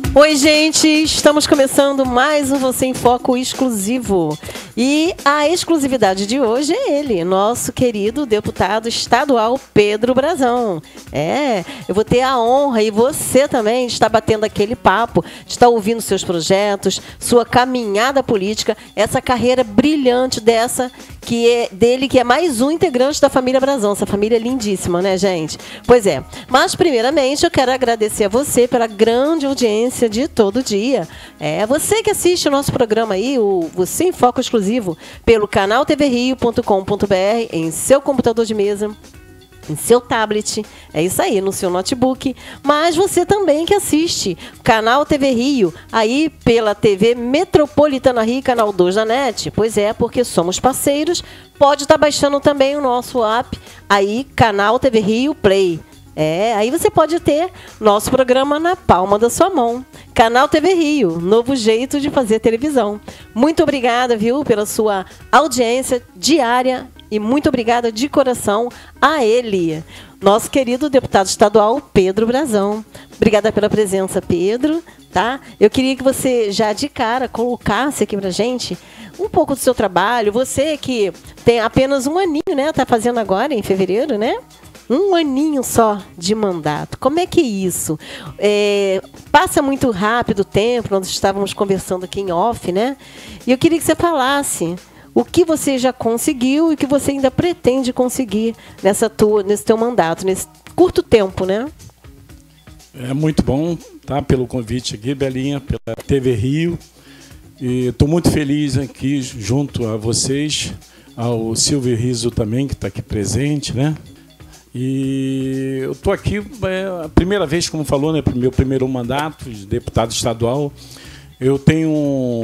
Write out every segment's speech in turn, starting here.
Oi, gente! Estamos começando mais um Você em Foco exclusivo. E a exclusividade de hoje é ele, nosso querido deputado estadual Pedro Brazão. Eu vou ter a honra, e você também, de estar batendo aquele papo, de estar ouvindo seus projetos, sua caminhada política, essa carreira brilhante dele, que é mais um integrante da família Brazão. Essa família é lindíssima, né, gente? Pois é. Mas, primeiramente, eu quero agradecer a você pela grande audiência de todo dia. Você que assiste o nosso programa aí, o Você em Foco exclusivo, pelo canal tvrio.com.br, em seu computador de mesa, em seu tablet, é isso aí, no seu notebook. Mas você também que assiste canal TV Rio, aí pela TV Metropolitana Rio, canal 2 da NET. Pois é, porque somos parceiros. Pode estar baixando também o nosso app, aí canal TV Rio Play. Aí você pode ter nosso programa na palma da sua mão. Canal TV Rio, novo jeito de fazer televisão. Muito obrigada, viu, pela sua audiência diária e muito obrigada de coração a ele, nosso querido deputado estadual Pedro Brazão. Obrigada pela presença, Pedro. Tá? Eu queria que você já de cara colocasse aqui pra gente um pouco do seu trabalho. Você que tem apenas um aninho, né? Tá fazendo agora em fevereiro, né? Um aninho só de mandato. Como é que é isso? Passa muito rápido o tempo, nós estávamos conversando aqui em off, né? E eu queria que você falasse o que você já conseguiu e o que você ainda pretende conseguir nesse teu mandato, nesse curto tempo, né? É muito bom, tá? Pelo convite aqui, Belinha, pela TV Rio. E estou muito feliz aqui junto a vocês, ao Silvio Riso também, que está aqui presente, né? E eu estou aqui, a primeira vez, como falou, né, meu primeiro mandato de deputado estadual. Eu tenho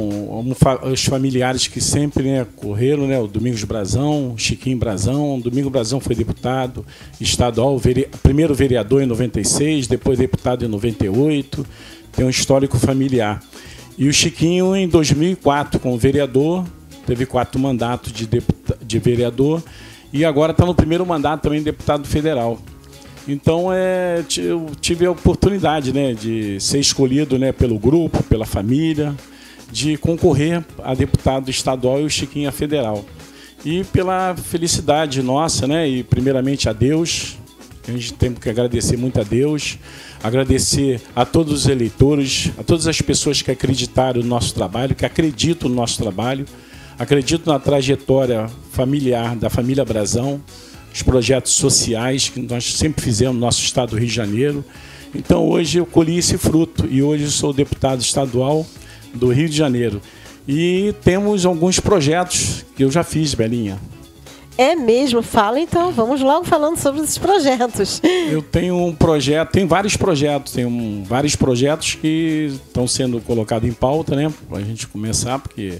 os familiares que sempre, né, correram, né, o Domingos Brazão, Chiquinho Brazão. Domingo Brazão foi deputado estadual, primeiro vereador em 96, depois deputado em 98. Tem um histórico familiar. E o Chiquinho, em 2004, como vereador, teve 4 mandatos de vereador. E agora está no primeiro mandato também de deputado federal. Então, eu tive a oportunidade, né, de ser escolhido, né, pelo grupo, pela família, de concorrer a deputado estadual e o Chiquinho a federal. E pela felicidade nossa, né, e primeiramente a Deus, a gente tem que agradecer muito a Deus, agradecer a todos os eleitores, a todas as pessoas que acreditaram no nosso trabalho, que acreditam no nosso trabalho, acredito na trajetória familiar da família Brazão, os projetos sociais que nós sempre fizemos no nosso estado do Rio de Janeiro. Então hoje eu colhi esse fruto e hoje eu sou deputado estadual do Rio de Janeiro. E temos alguns projetos que eu já fiz, Belinha. É mesmo? Fala então, vamos logo falando sobre esses projetos. Eu tenho um projeto, tem vários projetos, vários projetos que estão sendo colocados em pauta, né? Para a gente começar, porque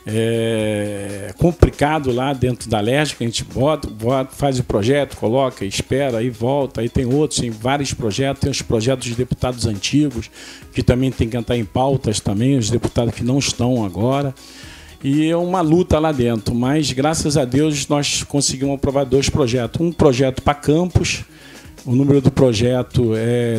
é complicado lá dentro da LERJ, que a gente bota, faz o projeto, coloca, espera, aí volta, aí tem outros, tem vários projetos, tem os projetos de deputados antigos, que também tem que entrar em pautas também, os deputados que não estão agora. E é uma luta lá dentro, mas graças a Deus nós conseguimos aprovar 2 projetos. Um projeto para campus, o número do projeto é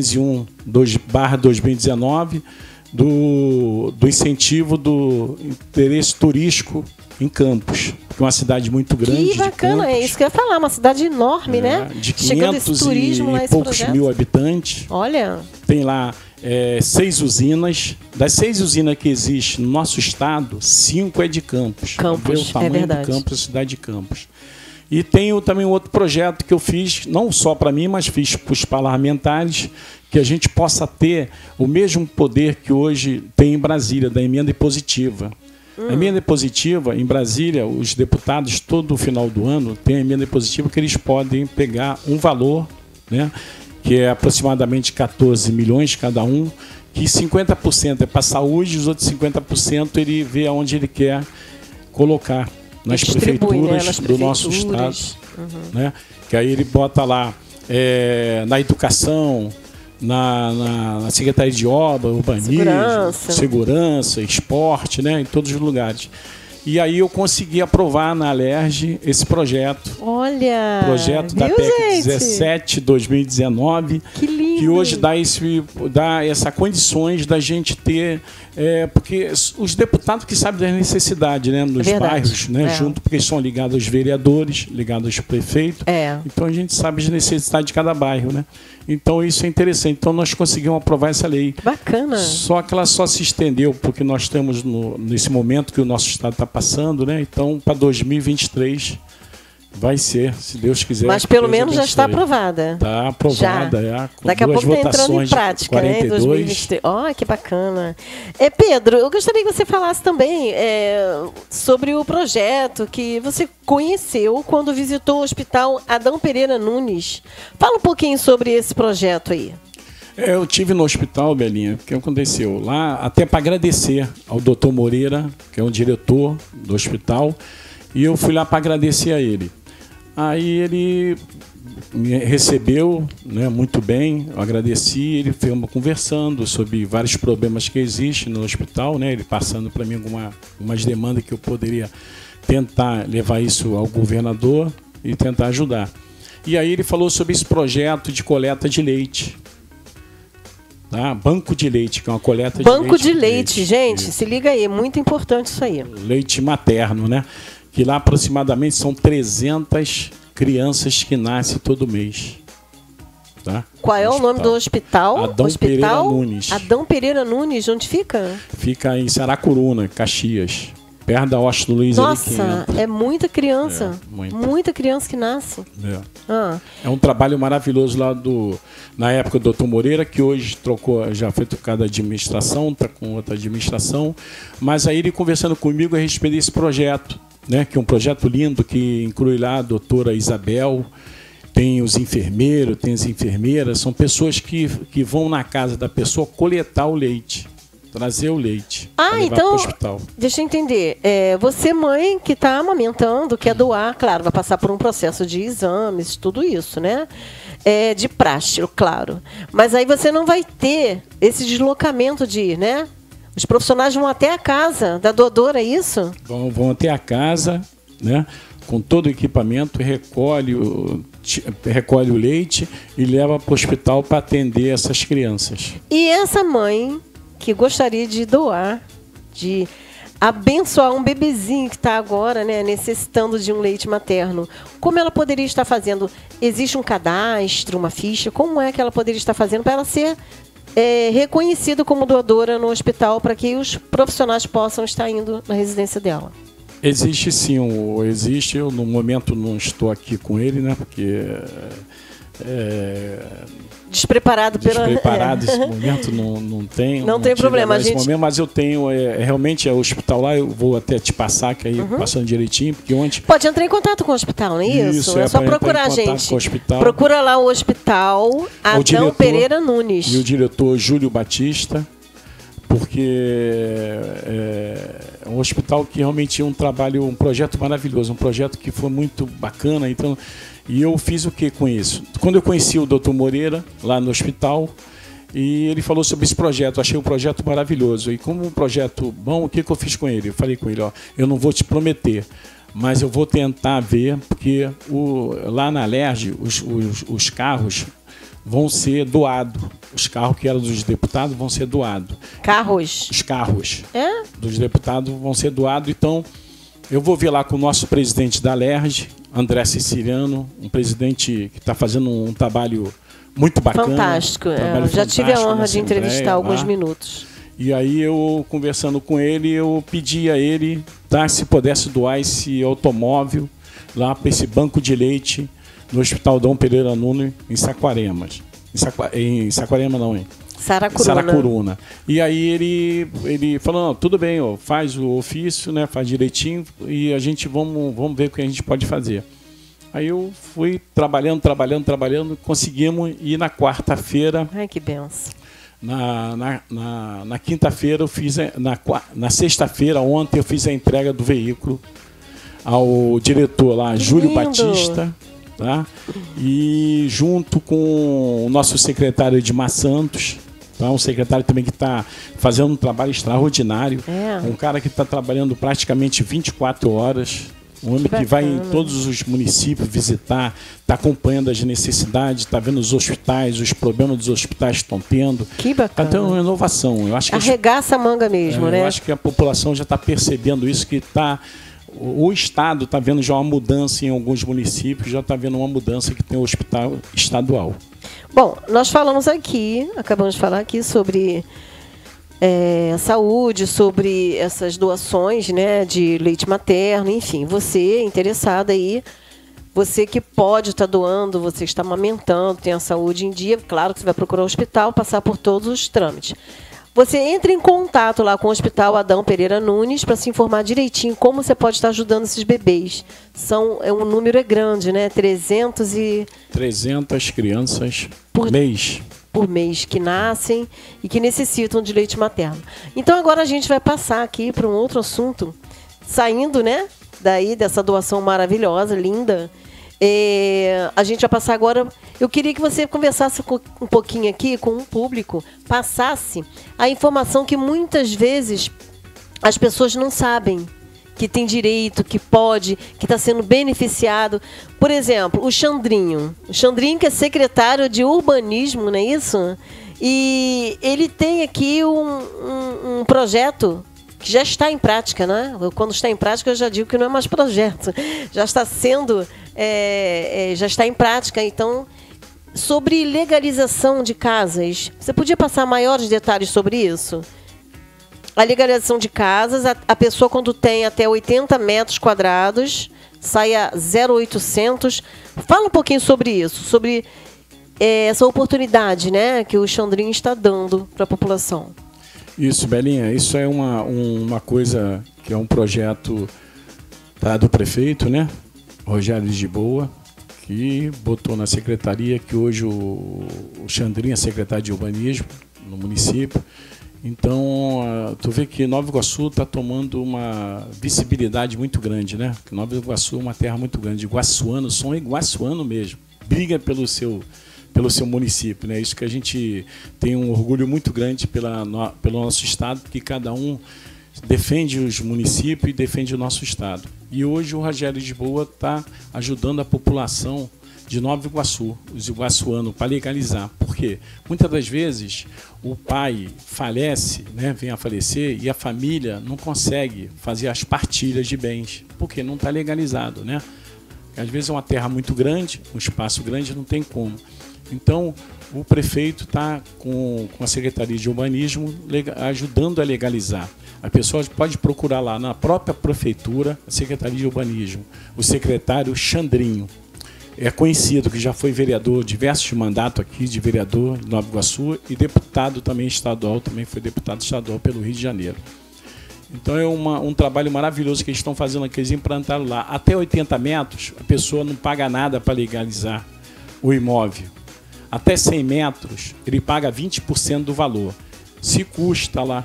301/2019, do incentivo do interesse turístico em Campos, que é uma cidade muito grande. Que bacana, é isso que eu ia falar, uma cidade enorme, né? De 500 e poucos mil habitantes. Olha. Tem lá 6 usinas. Das 6 usinas que existem no nosso estado, 5 é de Campos. Campos, o tamanho verdade. do Campos, a cidade de Campos. E tenho também um outro projeto que eu fiz, não só para mim, mas fiz para os parlamentares, que a gente possa ter o mesmo poder que hoje tem em Brasília, da emenda impositiva. A emenda impositiva, em Brasília, os deputados, todo final do ano, tem a emenda impositiva que eles podem pegar um valor, né, que é aproximadamente 14 milhões cada um, que 50% é para a saúde, os outros 50% ele vê aonde ele quer colocar nas prefeituras, né, do nosso estado. Né, que aí ele bota lá na educação, na Secretaria de Obra, Urbanismo, Segurança, Esporte, né, em todos os lugares. E aí eu consegui aprovar na LERJ esse projeto. Olha! Projeto da PEC 17/2019. Que lindo! que hoje dá essa condições da gente ter, porque os deputados que sabem das necessidades, né, nos bairros, né, junto, porque são ligados aos vereadores, ligados aos prefeitos, então a gente sabe as necessidades de cada bairro, né? Então isso é interessante. Então nós conseguimos aprovar essa lei. Bacana. Só que ela só se estendeu porque nós temos nesse momento que o nosso estado está passando, né? Então para 2023 vai ser, se Deus quiser. Mas pelo menos já está aprovada. Está aprovada, já. Daqui a pouco está entrando em prática, 42. Né? Em 2023. Ó, que bacana. Pedro, eu gostaria que você falasse também sobre o projeto que você conheceu quando visitou o Hospital Adão Pereira Nunes. Fala um pouquinho sobre esse projeto aí. Eu tive no hospital, Belinha, o que aconteceu? Lá, até para agradecer ao doutor Moreira, que é o diretor do hospital, e eu fui lá para agradecer a ele. Aí ele me recebeu, né, muito bem, eu agradeci, ele foi conversando sobre vários problemas que existem no hospital, né, ele passando para mim algumas demandas que eu poderia tentar levar isso ao governador e tentar ajudar. E aí ele falou sobre esse projeto de coleta de leite. Tá? Banco de leite, que é uma coleta de leite. Banco de leite, gente, se liga aí, é muito importante isso aí. Leite materno, né? Que lá aproximadamente são 300 crianças que nascem todo mês. Tá? Qual é o nome do hospital? Adão Pereira Nunes. Adão Pereira Nunes, onde fica? Fica em Saracuruna, Caxias. Perto da Hospital Luiz. Nossa, é muita criança. Muita criança que nasce. É um trabalho maravilhoso lá na época do doutor Moreira, que hoje já foi trocada a administração, está com outra administração. Mas aí ele conversando comigo a respeito desse projeto, né, que é um projeto lindo que inclui lá a doutora Isabel, tem os enfermeiros, tem as enfermeiras, são pessoas que vão na casa da pessoa coletar o leite. Trazer o leite. Então, deixa eu entender. Você, mãe, que está amamentando, quer doar, claro, vai passar por um processo de exames, tudo isso, né? De praxe, claro. Mas aí você não vai ter esse deslocamento de ir, né? Os profissionais vão até a casa da doadora, é isso? Vão até a casa, né? Com todo o equipamento, recolhe o leite e leva para o hospital para atender essas crianças. E essa mãe que gostaria de doar, de abençoar um bebezinho que está agora, né, necessitando de um leite materno, como ela poderia estar fazendo? Existe um cadastro, uma ficha? Como é que ela poderia estar fazendo para ela ser reconhecida como doadora no hospital, para que os profissionais possam estar indo na residência dela? Existe sim, existe. Eu no momento não estou aqui com ele, né, porque despreparado esse momento não tem. Não tem problema, momento, mas eu tenho realmente o hospital lá, eu vou até te passar, que aí passando direitinho, porque ontem. Pode entrar em contato com o hospital, não é isso? É só procurar a gente. Procura lá o hospital Adão Pereira Nunes. E o diretor Júlio Batista, porque é um hospital que realmente é um projeto maravilhoso, um projeto que foi muito bacana. Então, e eu fiz o que com isso? Quando eu conheci o doutor Moreira lá no hospital, e ele falou sobre esse projeto, eu achei um projeto maravilhoso. E como um projeto bom, o que eu fiz com ele? Eu falei com ele, eu não vou te prometer, mas eu vou tentar ver, porque lá na Alerj, os carros vão ser doados. Os carros que eram dos deputados vão ser doados. Carros? Os carros dos deputados vão ser doados. Então, eu vou ver lá com o nosso presidente da Alerj, André Siciliano, um presidente que está fazendo um trabalho muito bacana. Fantástico. Já tive a honra de entrevistar alguns minutos. E aí, eu conversando com ele, eu pedi a ele, se pudesse doar esse automóvel lá para esse banco de leite no Hospital Adão Pereira Nunes, em Saquaremas. Em Saquarema não, hein? Saracuruna. E aí ele falou, não, tudo bem, faz o ofício, né, faz direitinho e a gente vamos ver o que a gente pode fazer. Aí eu fui trabalhando, conseguimos ir na quarta-feira. Ai, que benção. Na quinta-feira eu fiz, na sexta-feira, ontem eu fiz a entrega do veículo ao diretor lá, Júlio Batista. Tá? E junto com o nosso secretário Edmar Santos, tá? Um secretário também que está fazendo um trabalho extraordinário, um cara que está trabalhando praticamente 24 horas, Um homem que vai em todos os municípios visitar, está acompanhando as necessidades, está vendo os hospitais, os problemas dos hospitais que estão tendo. Que bacana. Está tendo uma inovação. Eu acho que arregaça a manga mesmo, né? Eu acho que a população já está percebendo isso, que o Estado está vendo já uma mudança em alguns municípios, já está vendo uma mudança que tem o hospital estadual. Bom, nós falamos aqui, acabamos de falar aqui sobre saúde, sobre essas doações, né, de leite materno, enfim, você interessado aí, você que pode estar doando, você está amamentando, tem a saúde em dia, claro que você vai procurar o hospital, passar por todos os trâmites. Você entra em contato lá com o Hospital Adão Pereira Nunes para se informar direitinho como você pode estar ajudando esses bebês. Um número grande, né? 300 crianças por mês que nascem e que necessitam de leite materno. Então agora a gente vai passar aqui para um outro assunto, saindo, né, daí dessa doação maravilhosa, linda. A gente vai passar agora. Eu queria que você conversasse um pouquinho aqui com o público, passasse a informação que muitas vezes as pessoas não sabem, que tem direito, que pode, que está sendo beneficiado. Por exemplo, o Xandrinho. O Xandrinho, que é secretário de urbanismo, não é isso? E ele tem aqui um projeto que já está em prática, né? Quando está em prática, eu já digo que não é mais projeto. Já está sendo, já está em prática. Então, sobre legalização de casas, você podia passar maiores detalhes sobre isso? A legalização de casas, a pessoa quando tem até 80 metros quadrados, sai a 0,800. Fala um pouquinho sobre isso, sobre essa oportunidade, né, que o Xandrinho está dando para a população. Isso, Belinha, isso é uma coisa que é um projeto do prefeito, né, Rogério Lisboa, que botou na secretaria, que hoje o Xandrinho é secretário de urbanismo no município. Então, tu vê que Nova Iguaçu está tomando uma visibilidade muito grande, né? Nova Iguaçu é uma terra muito grande. Iguaçuano, são iguaçuano mesmo. Briga pelo seu município, né? Isso que a gente tem um orgulho muito grande pelo nosso estado, porque cada um defende os municípios e defende o nosso estado. E hoje o Rogério Lisboa está ajudando a população de Nova Iguaçu, os iguaçuanos, para legalizar. Por quê? Muitas das vezes o pai falece, né, vem a falecer, e a família não consegue fazer as partilhas de bens, porque não está legalizado, né? Às vezes é uma terra muito grande, um espaço grande, não tem como. Então, o prefeito está com a Secretaria de Urbanismo ajudando a legalizar. A pessoa pode procurar lá na própria prefeitura, a Secretaria de Urbanismo, o secretário Xandrinho. É conhecido, que já foi vereador, diversos mandatos aqui de vereador de Nova Iguaçu e deputado também estadual, também foi deputado estadual pelo Rio de Janeiro. Então é um trabalho maravilhoso que eles estão fazendo aqui, eles implantaram lá. Até 80 metros, a pessoa não paga nada para legalizar o imóvel. Até 100 metros, ele paga 20% do valor. Se custa lá...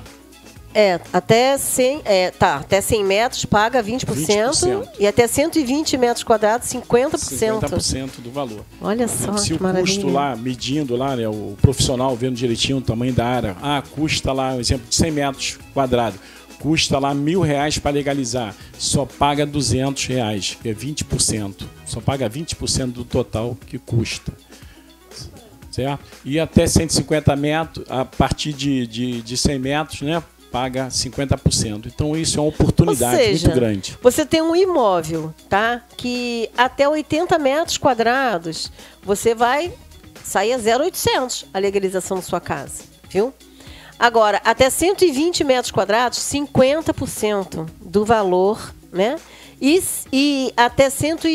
até 100 metros paga 20%. E até 120 metros quadrados, 50%. 50% do valor. Olha só, se o maravilha. custo lá, medindo lá, né, o profissional vendo direitinho o tamanho da área, custa lá, um exemplo de 100 metros quadrados, custa lá R$1.000 para legalizar, só paga R$200, que é 20%. Só paga 20% do total que custa. Certo? E até 150 metros, a partir de 100 metros, né, paga 50%. Então, isso é uma oportunidade muito grande. Você tem um imóvel, tá? Que até 80 metros quadrados, você vai sair a 0,800 a legalização da sua casa, viu? Agora, até 120 metros quadrados, 50% do valor, né? E até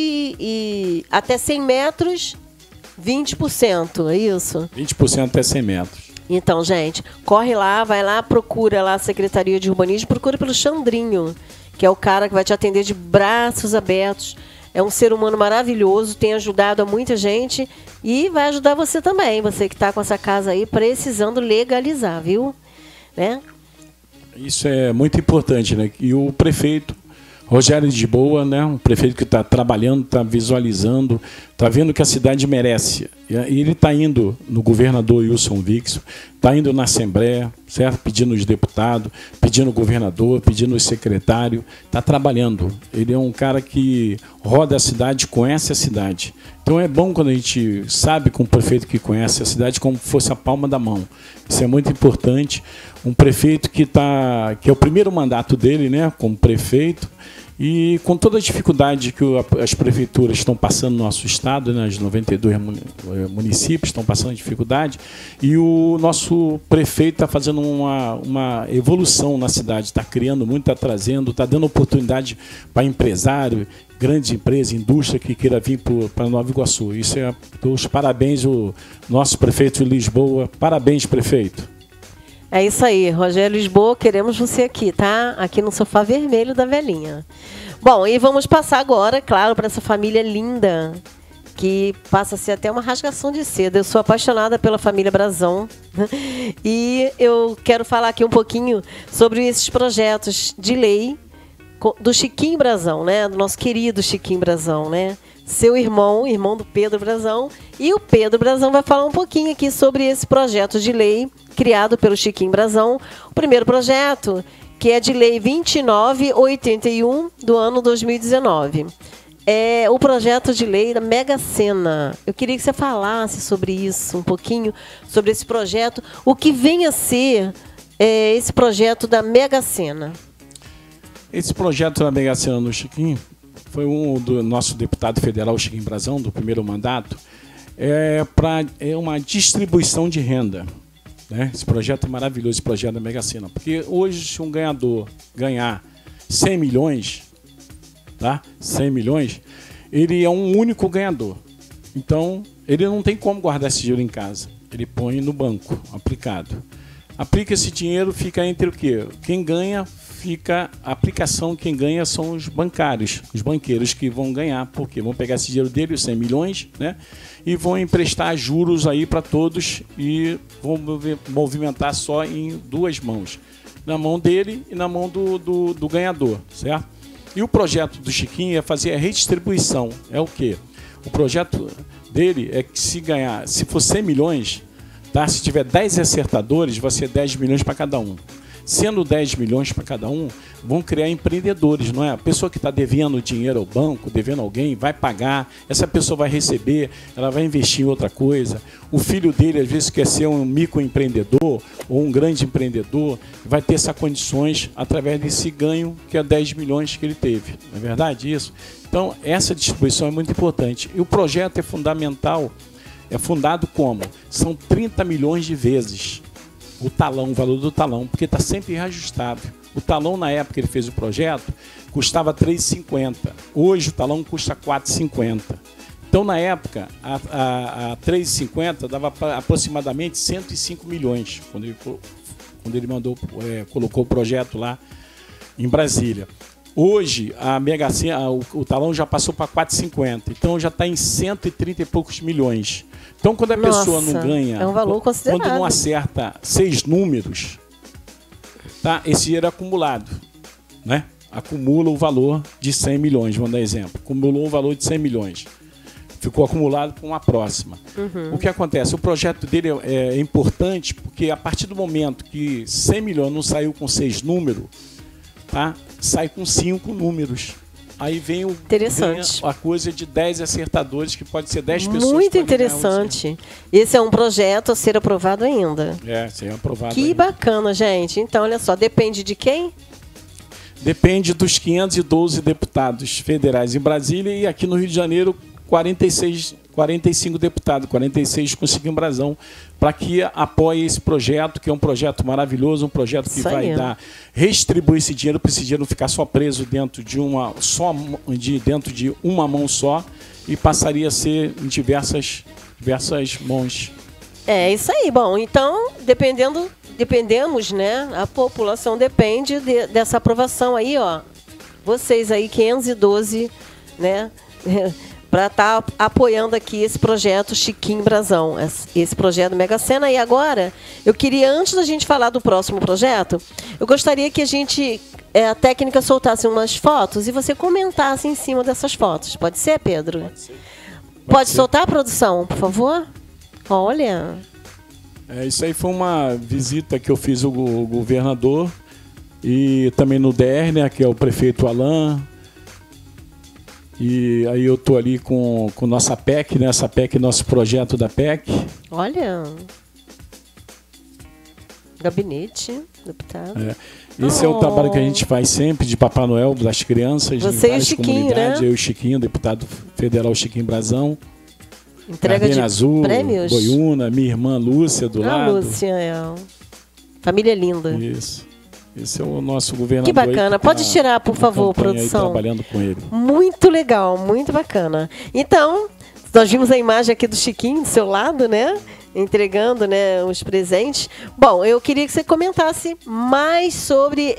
100 metros, 20%, é isso? 20% até 100 metros. Então, gente, corre lá, vai lá, procura lá a Secretaria de Urbanismo, procura pelo Xandrinho, que é o cara que vai te atender de braços abertos. É um ser humano maravilhoso, tem ajudado a muita gente e vai ajudar você também, você que está com essa casa aí precisando legalizar, viu? Né? Isso é muito importante, né? E o prefeito Rogério Lisboa, né, um prefeito que está trabalhando, está visualizando, está vendo que a cidade merece. E ele está indo no governador Wilson Witzel, está indo na Assembleia, certo? Pedindo os deputados, pedindo o governador, pedindo o secretário, está trabalhando. Ele é um cara que roda a cidade, conhece a cidade. Então é bom quando a gente sabe com um prefeito que conhece a cidade como fosse a palma da mão. Isso é muito importante. Um prefeito que é o primeiro mandato dele, né, como prefeito, e com toda a dificuldade que as prefeituras estão passando no nosso estado, né, os 92 municípios estão passando dificuldade, e o nosso prefeito está fazendo uma evolução na cidade, está criando muito, está trazendo, está dando oportunidade para empresário, grande empresa, indústria que queira vir para Nova Iguaçu. Isso é os parabéns ao nosso prefeito de Lisboa. Parabéns, prefeito. É isso aí, Rogério Lisboa, queremos você aqui, tá? Aqui no sofá vermelho da velhinha. Bom, e vamos passar agora, claro, para essa família linda, que passa a ser até uma rasgação de seda. Eu sou apaixonada pela família Brazão e eu quero falar aqui um pouquinho sobre esses projetos de lei do Chiquinho Brazão, né? Do nosso querido Chiquinho Brazão, né? Seu irmão do Pedro Brazão. E o Pedro Brazão vai falar um pouquinho aqui sobre esse projeto de lei criado pelo Chiquinho Brazão. O primeiro projeto, que é de lei 2981 do ano 2019. É o projeto de lei da Mega Sena. Eu queria que você falasse sobre isso um pouquinho, sobre esse projeto. O que vem a ser esse projeto da Mega Sena? Esse projeto da Mega Sena no Chiquinho foi um do nosso deputado federal, Chiquinho Brazão, do primeiro mandato, é uma distribuição de renda. Né? Esse projeto é maravilhoso, esse projeto da Mega Sena, porque hoje, se um ganhador ganhar 100 milhões, tá? 100 milhões, ele é um único ganhador. Então, ele não tem como guardar esse dinheiro em casa. Ele põe no banco, aplicado. Aplica esse dinheiro, fica entre o quê? Quem ganha, fica a aplicação, quem ganha são os bancários, os banqueiros que vão ganhar, porque vão pegar esse dinheiro dele, os 100 milhões, né? E vão emprestar juros aí para todos e vão movimentar só em duas mãos, na mão dele e na mão do ganhador, certo? E o projeto do Chiquinho é fazer a redistribuição. É o quê? O projeto dele é que se for 100 milhões, tá? Se tiver 10 acertadores, vai ser 10 milhões para cada um. Sendo 10 milhões para cada um, vão criar empreendedores, não é? A pessoa que está devendo dinheiro ao banco, devendo alguém, vai pagar, essa pessoa vai receber, ela vai investir em outra coisa. O filho dele, às vezes, quer ser um microempreendedor ou um grande empreendedor, vai ter essas condições através desse ganho que é 10 milhões que ele teve. Não é verdade isso? Então, essa distribuição é muito importante. E o projeto é fundamental, é fundado como? São 30 milhões de vezes o talão, o valor do talão, porque está sempre reajustado. O talão, na época que ele fez o projeto, custava R$ 3,50. Hoje o talão custa R$ 4,50. Então, na época, a R$ 3,50 dava aproximadamente 105 milhões, quando ele colocou o projeto lá em Brasília. Hoje, a Mega Sena, o talão já passou para 4,50, então já está em 130 e poucos milhões. Então, quando a pessoa não ganha, é um valor considerável. Quando não acerta 6 números, tá? Esse dinheiro é acumulado, né? Acumula o valor de 100 milhões, vamos dar exemplo. Acumulou o valor de 100 milhões. Ficou acumulado para uma próxima. O que acontece? O projeto dele é importante porque a partir do momento que 100 milhões não saiu com 6 números, tá? Sai com 5 números. Aí vem a coisa de 10 acertadores, que pode ser 10 pessoas. Muito interessante. Esse é um projeto a ser aprovado ainda. Ser aprovado Que ainda. Bacana, gente. Então, olha só, depende de quem? Depende dos 512 deputados federais em Brasília e aqui no Rio de Janeiro, 45 deputados, 46 com Chiquinho Brazão, para que apoie esse projeto, que é um projeto maravilhoso, um projeto que vai restribuir esse dinheiro, para esse dinheiro não ficar só preso dentro de uma mão só, e passaria a ser em diversas mãos. É isso aí. Bom, então, dependemos, né? A população depende dessa aprovação aí, ó. Vocês aí, 512, né? Para estar apoiando aqui esse projeto Chiquinho Brazão, esse projeto Mega Sena. E agora, eu queria, antes da gente falar do próximo projeto, eu gostaria que a técnica soltasse umas fotos e você comentasse em cima dessas fotos. Pode ser, Pedro? Pode ser. Pode soltar a produção, por favor? Olha. Isso aí foi uma visita que eu fiz ao governador e também no DR, né, que é o prefeito Alain. E aí eu tô ali com nossa PEC, né, essa PEC, nosso projeto da PEC. Olha. Gabinete, deputado. Esse é o trabalho que a gente faz sempre de Papai Noel das crianças. Você em várias e o Chiquinho, comunidades. né? Eu e o Chiquinho, deputado federal Chiquinho Brazão. Entrega de Azul, prêmios. Boiúna, minha irmã Lúcia do lado. Lúcia, família linda. Isso. Esse é o nosso governador. Que bacana. Pode tirar, por favor, produção. Aí, trabalhando com ele. Muito legal, muito bacana. Então, nós vimos a imagem aqui do Chiquinho do seu lado, né? Entregando, né, os presentes. Bom, eu queria que você comentasse mais sobre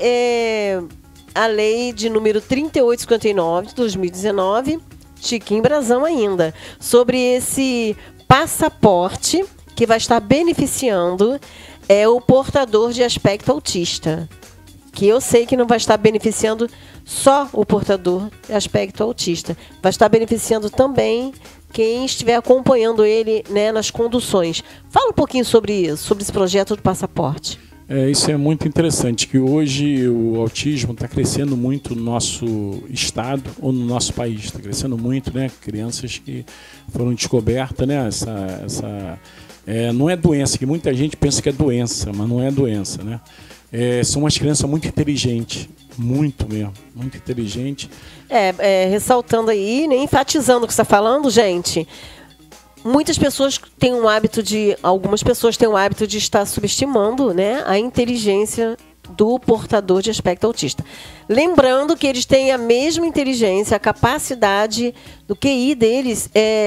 a lei de número 3859 de 2019, Chiquinho Brazão ainda, sobre esse passaporte que vai estar beneficiando o portador de aspecto autista. Que eu sei que não vai estar beneficiando só o portador de aspecto autista. Vai estar beneficiando também quem estiver acompanhando ele, né, nas conduções. Fala um pouquinho sobre isso, sobre esse projeto do passaporte. Isso é muito interessante, que hoje o autismo está crescendo muito no nosso estado ou no nosso país. Está crescendo muito, né? Crianças que foram descobertas, né? Não é doença, que muita gente pensa que é doença, mas não é doença, né? São umas crianças muito inteligentes, muito mesmo, muito inteligentes. Ressaltando aí, né, enfatizando o que você está falando, gente, muitas pessoas têm algumas pessoas têm o hábito de estar subestimando, né, a inteligência do portador de aspecto autista. Lembrando que eles têm a mesma inteligência, a capacidade do QI deles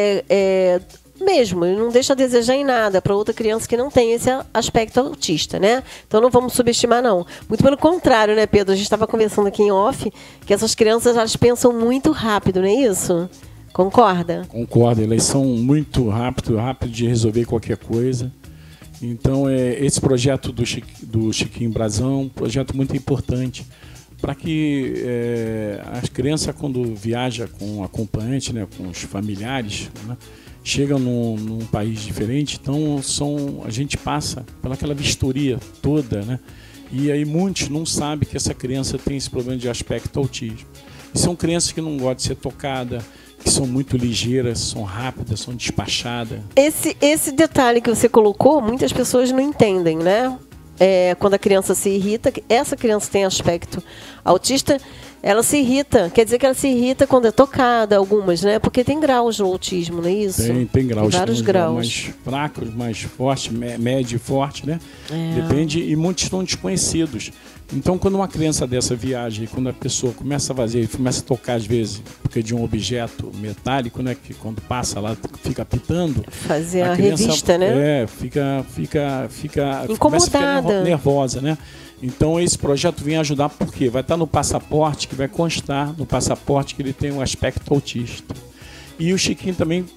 mesmo, ele não deixa a desejar em nada para outra criança que não tem esse aspecto autista, né? Então não vamos subestimar, não. Muito pelo contrário, né, Pedro? A gente estava conversando aqui em off que essas crianças, elas pensam muito rápido, não é isso? Concorda? Concordo, elas são muito rápido de resolver qualquer coisa. Então, esse projeto do Chiquinho Brazão, um projeto muito importante para que as crianças, quando viajam com acompanhante, né, com os familiares, né, chegam num país diferente, então a gente passa pelaquela vistoria toda, né? E aí muitos não sabem que essa criança tem esse problema de aspecto autismo. E são crianças que não gostam de ser tocadas, que são muito ligeiras, são rápidas, são despachadas. Esse detalhe que você colocou, muitas pessoas não entendem, né? Quando a criança se irrita, essa criança tem aspecto autista, ela se irrita, quer dizer que ela se irrita quando é tocada, algumas, né? Porque tem graus no autismo, não é isso? Tem graus. Tem vários graus. Mais fracos, mais fortes, médio e forte, né? Depende, e muitos estão desconhecidos. Então, quando uma criança dessa viaja e quando a pessoa começa a fazer, começa a tocar às vezes, porque de um objeto metálico, né? Que quando passa lá, fica apitando. Fazer a criança, revista, né? Fica incomodada. Começa a ficar nervosa, né? Então esse projeto vem ajudar porque vai estar no passaporte, que vai constar no passaporte que ele tem um aspecto autista. E o Chiquinho também,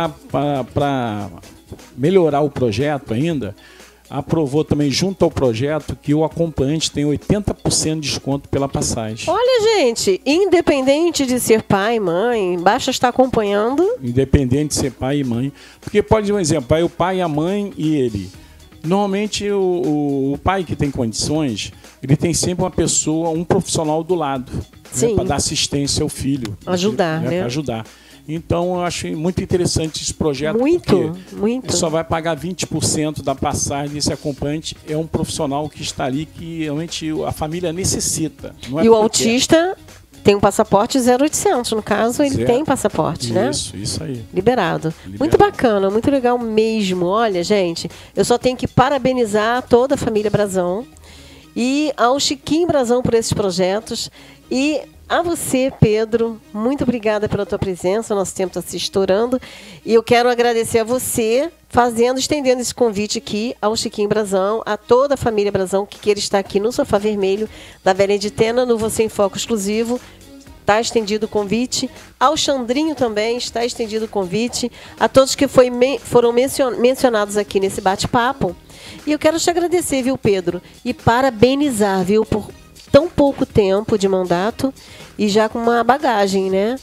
para melhorar o projeto ainda, aprovou também junto ao projeto que o acompanhante tem 80% de desconto pela passagem. Olha, gente, independente de ser pai, mãe, basta estar acompanhando. Independente de ser pai e mãe. Porque pode dar um exemplo, o pai, a mãe e ele. Normalmente o pai que tem condições, ele tem sempre uma pessoa, um profissional do lado, né, para dar assistência ao filho. Ajudar, né? Para ajudar. Então, eu achei muito interessante esse projeto. Muito. Ele só vai pagar 20% da passagem desse acompanhante. É um profissional que está ali, que realmente a família necessita. Não é e o autista tem um passaporte 0800, no caso, ele tem passaporte, né? Isso aí. Liberado. Muito bacana, muito legal mesmo. Olha, gente, eu só tenho que parabenizar toda a família Brazão e ao Chiquinho Brazão por esses projetos. E a você, Pedro, muito obrigada pela tua presença. Nosso tempo está se estourando. E eu quero agradecer a você, estendendo esse convite aqui ao Chiquinho Brazão, a toda a família Brazão que queira estar aqui no Sofá Vermelho da Velha Editena, no Você em Foco exclusivo. Está estendido o convite. Ao Xandrinho também está estendido o convite. A todos que foram mencionados aqui nesse bate-papo. E eu quero te agradecer, viu, Pedro? E parabenizar, viu, por tão pouco tempo de mandato e já com uma bagagem, né?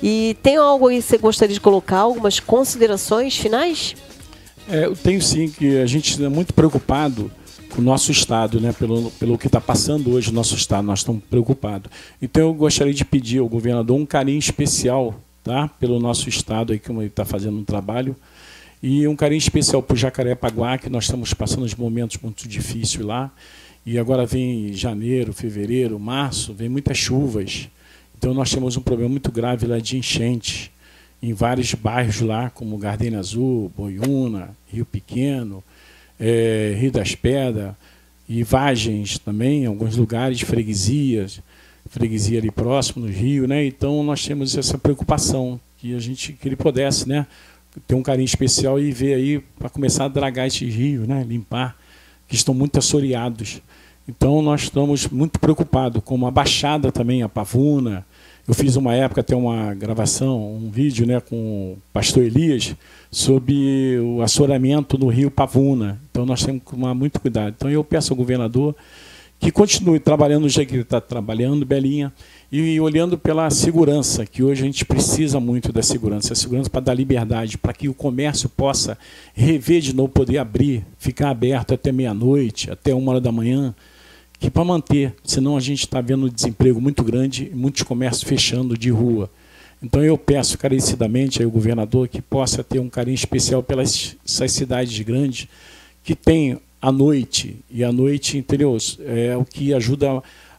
E tem algo aí que você gostaria de colocar, algumas considerações finais? Eu tenho sim, que a gente é muito preocupado com o nosso estado, né? Pelo que está passando hoje no nosso estado, nós estamos preocupados. Então eu gostaria de pedir ao governador um carinho especial, tá? Pelo nosso estado aí, que ele está fazendo um trabalho, e um carinho especial para o Jacarepaguá, que nós estamos passando uns momentos muito difíceis lá, e agora vem janeiro, fevereiro, março, vem muitas chuvas, então nós temos um problema muito grave lá de enchentes, em vários bairros lá, como Gardenia Azul, Boiúna, Rio Pequeno, Rio das Pedras, e Vargens também, em alguns lugares, freguesia ali próximo, no Rio, né? Então nós temos essa preocupação, que ele pudesse, né, ter um carinho especial e ver aí, para começar a dragar esses rios, né, limpar, que estão muito assoreados. Então nós estamos muito preocupados, como a Baixada também, a Pavuna. Eu fiz uma época até uma gravação, um vídeo, né, com o pastor Elias sobre o assoreamento no rio Pavuna. Então nós temos que tomar muito cuidado. Então eu peço ao governador que continue trabalhando do jeito que ele está trabalhando, Belinha, e olhando pela segurança, que hoje a gente precisa muito da segurança. A segurança para dar liberdade, para que o comércio possa rever de novo, poder abrir, ficar aberto até meia-noite, até 1h da manhã, que para manter, senão a gente está vendo um desemprego muito grande e muitos comércios fechando de rua. Então eu peço carecidamente ao governador que possa ter um carinho especial pelas essas cidades grandes que tem a noite, e a noite, entendeu? É o que ajuda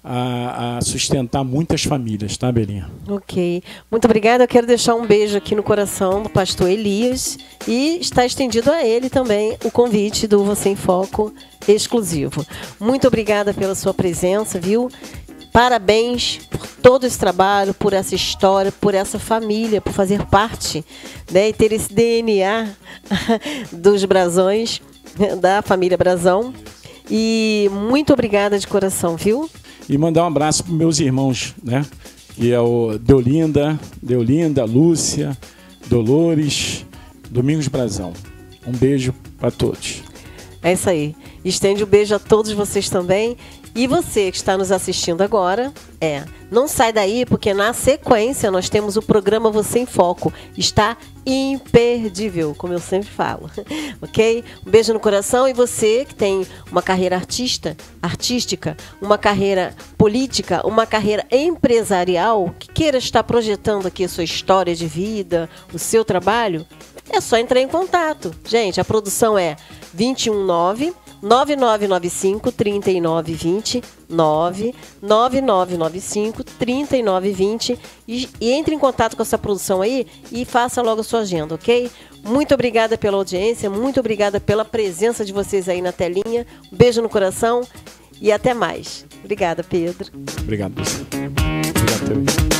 a sustentar muitas famílias, tá, Belinha? Ok. Muito obrigada. Eu quero deixar um beijo aqui no coração do pastor Elias e está estendido a ele também o convite do Você em Foco exclusivo. Muito obrigada pela sua presença, viu? Parabéns por todo esse trabalho, por essa história, por essa família, por fazer parte, né, e ter esse DNA dos Brazões, da família Brazão. E muito obrigada de coração, viu? E mandar um abraço para meus irmãos, né? Que é o Deolinda, Lúcia, Dolores, Domingos Brazão. Um beijo para todos. É isso aí. Estende um beijo a todos vocês também. E você que está nos assistindo agora, não sai daí, porque na sequência nós temos o programa Você em Foco. Está imperdível, como eu sempre falo. Ok? Um beijo no coração. E você que tem uma carreira artística, uma carreira política, uma carreira empresarial, que queira estar projetando aqui a sua história de vida, o seu trabalho, é só entrar em contato. Gente, a produção é 219-9995-3920, 99995-3920, e entre em contato com essa produção aí e faça logo a sua agenda, ok? Muito obrigada pela audiência, muito obrigada pela presença de vocês aí na telinha. Um beijo no coração e até mais. Obrigada, Pedro. Obrigado, você. Obrigado também.